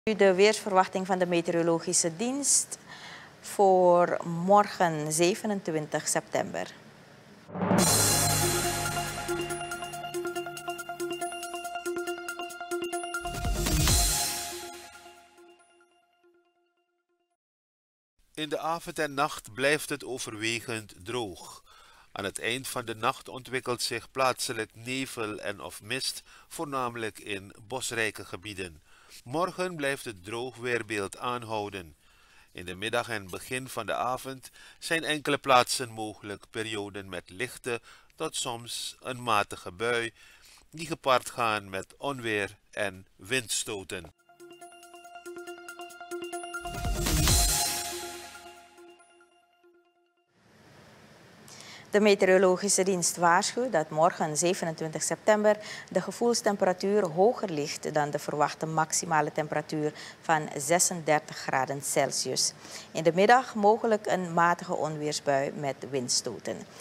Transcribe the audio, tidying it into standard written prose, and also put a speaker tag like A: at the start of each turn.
A: De weersverwachting van de meteorologische dienst voor morgen 27 september.
B: In de avond en nacht blijft het overwegend droog. Aan het eind van de nacht ontwikkelt zich plaatselijk nevel en of mist, voornamelijk in bosrijke gebieden. Morgen blijft het droog weerbeeld aanhouden. In de middag en begin van de avond zijn enkele plaatsen mogelijk perioden met lichte tot soms een matige bui, die gepaard gaan met onweer en windstoten.
A: De meteorologische dienst waarschuwt dat morgen 27 september de gevoelstemperatuur hoger ligt dan de verwachte maximale temperatuur van 36 graden Celsius. In de middag mogelijk een matige onweersbui met windstoten.